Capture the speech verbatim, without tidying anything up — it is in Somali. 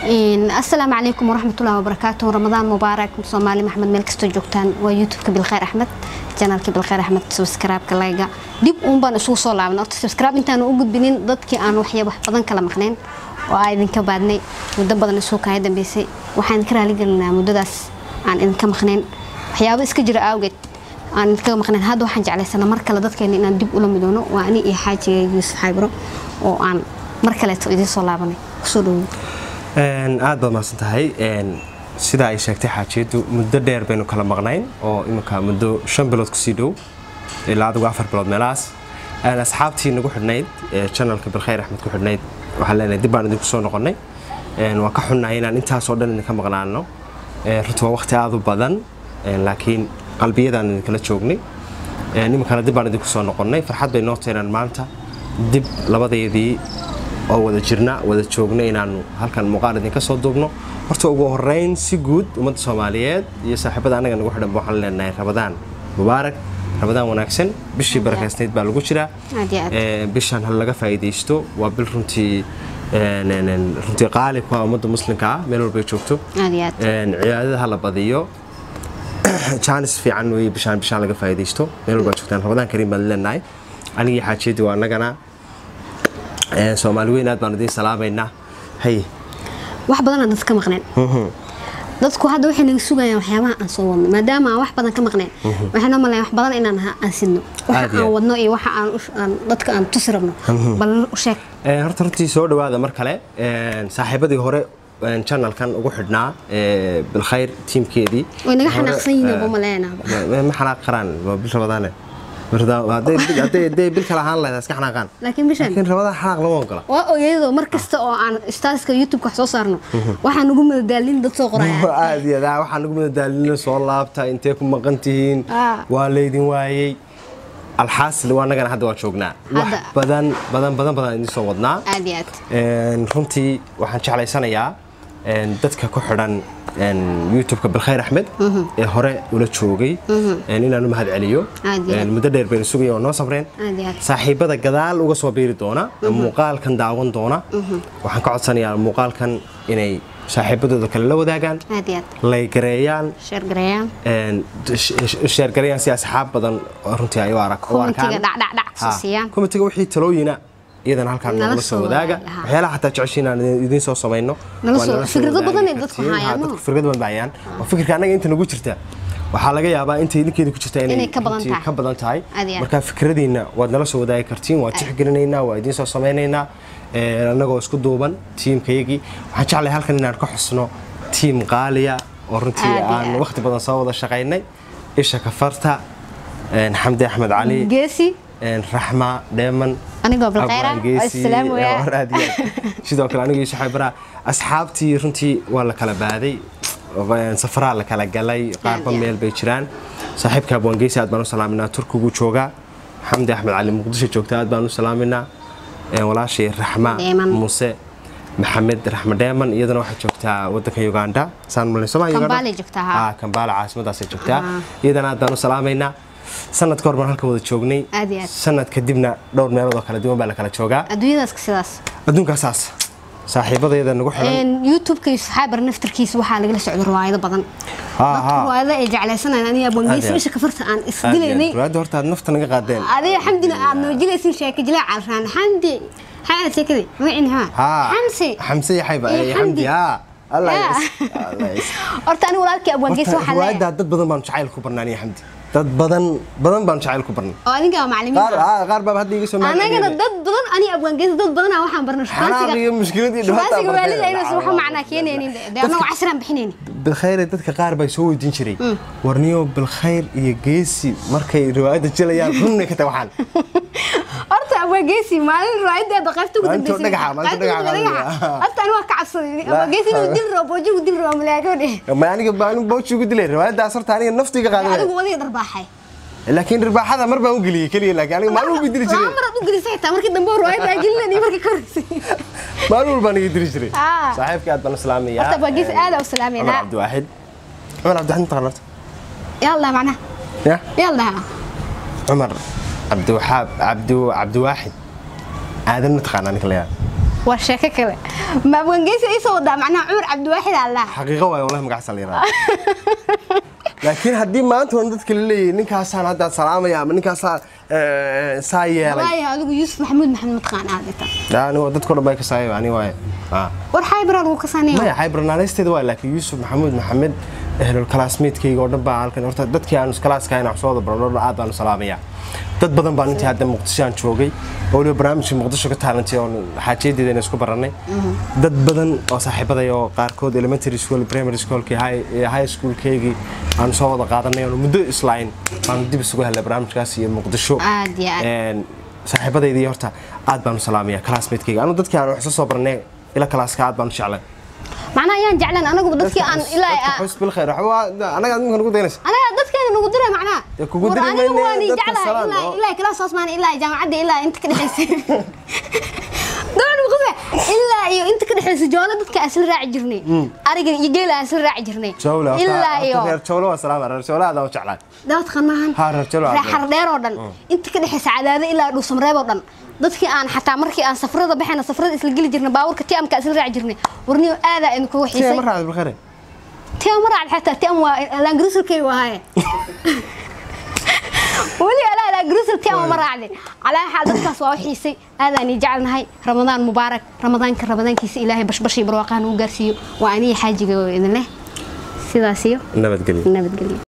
إن السلام عليكم ورحمة الله وبركاته. رمضان مبارك. صومالي محمد ملك استوجوكتان ويوتيوب بالخير أحمد channel بالخير أحمد سبسكرايب كلايجا ديب أم بان سو صلاة من أكتر سبسكرايب أنت أنا أوجد بينين ضد كي أنا وحيا بحضن كلام مخنين وأيضا كبعدني مدبر نسوق هيدا بيسي وحين كره لقينا مدرس عن إن كم مخنين وحيا بس كجرا أوجد عن كم مخنين هذا وحنج على سنة مركلة ضد كي إن ديب أولم بدونه وأني إيه حاجة يوسف حبره وعن مركلة إذا صلاة بني خسروا een aad baad maasan tahay een sida ay sheegtay xaajeedu muddo dheer baynu kala maqnayn oo imika muddo shan bilood ku sii dhow ilaa adigu afar bilood meelaas aan asxaabtii nagu xidhnayd ee channelka bilkhayr axmed ku xidhnayd waxa leenahay dib baan idinku soo noqonay een waa ka xunnahay inaan intaas oo dhan idinka maqnaano ee runtii waa waqti aad u badan een laakiin qalbiyadaan idinkala joognay een imika dib baan idinku soo noqonay farxad bay noo tahay maanta dib labadeedii oo wada jirna wada joogna inaanu halkan muuqaal idin ka soo duubno horta ugu horeyn si guud ummadda Soomaaliyeed iyo saaxiibada anaga nagu xidhan waxaan leenahay Ramadaan mubaarak Ramadaan wanaagsan bishii barakaysnayd baa lagu jiraa ee bishan hal laga faa'iideysto waa bil runtii een runtii qaali ku ah ummadda muslimka ah meel walba joogto een ciyaadada la badiyo chance fiican way bishan bishan laga faa'iideysto meel walba joogtaan Ramadaan kariim baan leenahay aniga xaajeedu waa anagana ee Soomaali weyn aad baan idin salaameynaa hay wax badan aan dadka maqneen dadku hadda waxay naga sugayaan waxyaabaha aan soo wadno maadaama wax badan ka maqneen waxaan u maleeyaa wax badan inaan aan sidno waxa aan wadno iyo waxa aan dadka aan tusirabno bal u sheeg ee horta runtii soo dhawaada mar kale ee saaxiibadii hore channelkan ugu xidhnaa ee bilkhayr teamkeedii way naga xanaaqsan yihiin oo maleeyaa ma xanaaq qaraan waa bil Ramadaan بردا هذا هذا هذا بالكلا هان لا اسك حناقان لكن مش لكن رمضان حناق لما وقلا oo markasta oo aan istaaska YouTube ka soo saarno waxaan ugu madadaalin dad soo qoraya aadi daa waxaan ugu madadaalin soo laabta intee ku maqantihiin waa leedin waayay alxaasil waa nagana hadda waa joognaa wax badan badan badan badan idin soo wadnaa aadi aad een runtii waxaan jeclaysanayaa een dadka ku xidhan een YouTube ka bilkhayr axmed ee hore ula joogay een inaan u mahad celiyo een muddo dheer baan sugay oo noo sabreen saaxiibada gadaal uga soo biiri doona muuqaalkan daawan doona waxaan ka codsanayaa muuqaalkan inay saaxiibadooda kale la wadaagaan lay gareeyaan share gareeyaan een share gareeyaan si asxaab badan runtii ay u arag oo arkaan dhac dhac dhac siiyaan commentiga wixii talooyina idan halkan nala soo wadaaga waxyaalaha xataa jeceshiinaan idin soo sameeyno fikrado badan ee dadku hayaan fikrado badan bayaan oo fikirka anaga inta nagu jirta waxa laga yaabaa inta idinkeedu ku jirta inay ka badan tahay marka fikradiina waad nala soo wadaagi kartiin waa tixgelinaynaa waa idin soo sameynaynaa ee anagoo isku duuban teamkaygi waxaan jeclahay halkan inaan ka xusno team qaaliya oo runtii aan waqti badan soo wada shaqeynay isha kafarta een xamdi axmed cali geesi een raxma deeman aniga bilkhayra assalaamu alaykum sidoo kale aniga iyo saxaabara asxaabtii runtii waa la kala baaday safara la kala galay qaarba meel bay jiraan saaxiibka abwan geesi aad baan u salaaminaa turkigu jooga xamdi axmed cali muqdisho joogta aad baan u salaaminaa ee walaashay raxma muuse maxamed raxma deeman iyadana waxa joogtaa wadanka Uganda saan mulay Soomaaliya Kampala joogtaa ah Kampala caasimadaas joogtaa iyadana aad baan u salaaminaa sanad ka hor baan halka wada joognay sanad kadibna dhowr meelood oo kala duwan baa la kala joogaa adduunyadaas sidaas adduunkaas saaxiibadayda nagu xiran in YouTube ka saxaabar naftirkiisa waxa laga socdo riwaayado badan dadku riwaayada ay jeclaysanayaan aniga bongiis isha ka farta aan isdileynay riwaayada horta nafta naga qaadeen adiga xamdina aad noo jilaysin sheeko jilaa calfaan xamdi xaana sheekadi wicin ha xamsi xamsi yaxayba ay xamdi ha الله يس الله يس horta aniga walaalkii abwan gees waxa la riwaayada dad badan baan jacayl ku barnaanay xamdi dad badan badan baan jacayl ku barnay oo aniga macallimiin qaar qaar baa hadda iga soo maarnay aniga dad badan ani abwan gees dad badan waxaan barnay shaqasiga aniga mushkiladii dhawata shaqasiga waalid ayna waxa macna keenayeen anagu casran bixineen bilkhayr dadka qaar bay soo weydiin jiray warniyo bilkhayr iyo geesi markay riwaayada jilayaan runna ka tawaxan horta abwan geesi maalin riwaayada qaybtu ku dambeysay dhagaxa maalin dhagaxa horta aniga ka cabsaday abwan geesi inuu dil rabo jigu dil rabo malaagode ma aniga baan boochi ugu dilay riwaayadaas horta aniga naftiga qaaday adigu wadi darbaaxay laakiin ribaaxada mar baan u galiyay kaliya laakiin aniga maalin ugu dili jiray mar u galisay taa markii dambe riwaayada gelin markii korsay maalin baan ugu dili jiray saaxiibka aad baan salaamaya horta abwan geesi aad u salaamayna عبد واحد عمر عبد الحميد قررت يلا معنا يا يلا عمر عبد الوهاب عبد عبد واحد هذا نتخانق انا كليا وشاكة كله ما بنجيس يسوى ده معناه عمر عبد الواحد الله حقيقة والله ما قاعد صليرا لكن هدي ما أنت وندك اللي نكاسان هذا سلام يا من نكاسان سايا لا يا هذا يوسف محمود محمد قان عادة لا أنا ودت كله بايك سايا يعني واي آه ورحايبر الوكساني ما حايبر أنا ليست دوا لكن يوسف محمود محمد أهل الكلاسميت كي يقعد بقى كان ورت دت كي أنا كلاس كاين عصود برا عاد أنا سلام يا dad badan baan intii hadda muqdishaan joogay oo loo barnaamijka muqdisho ka taalantay oo xaajeedida isku baranay dad badan oo saaxiibaday oo qaarkood elementary school primary school ki high high school keegi aan soo wada qaadanay oo muddo islayn aan dib isugu helay barnaamijkaas iyo muqdisho aad iyo aad een saaxiibadeydii horta aad baan u salaamayaa classmate keegi anu dadkii aan wax soo baranay ila class-ka aad baan u jeclay معناه يان جعلان أنا قبل دتك أن إلى حس بالخير هو أنا قاعد ممكن نقول دينس أنا دتك أنا نقول دره معناه يقول دره أنا واني جعلها إلى إلى كلاس أسمان إلى جامعة إلى أنت كده حس دون وقفة إلا يو أنت كده حس جولة دتك أسل راعي جرني أرجع يجي له أسل راعي جرني جولة إلا يو جولة والسلام جولة هذا وجعلان ده تخناهن هار جولة راح حردير ودن أنت كده حس عدادة إلى دوسم ريب ودن dadkii aan xataa markii aan safarada baxayna safarada isla gali jirnay baaburka tiamka isla raaci jirnay warniyo aada in ku xiisay tiam raad bilkhayr tiam raad xataa tiam waa la ingiriiskay waaye wali ala la ingiriiska tiam ma raacday ala xal dadkaas waa xiisay aada aan jecelnahay ramadaan mubaarak ramadaanka ramadaankiisa ilaahay bashbashi barwaaqaan uu gaarsiiyo waa ani xaajiga idin leh sidaas iyo nabad galiyo nabad galiyo